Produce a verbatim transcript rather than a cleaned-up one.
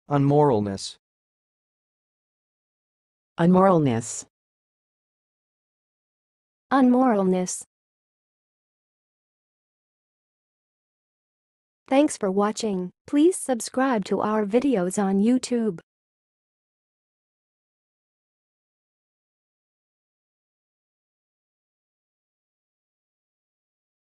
unmoralness, unmoralness, unmoralness. Thanks for watching. Please subscribe to our videos on YouTube.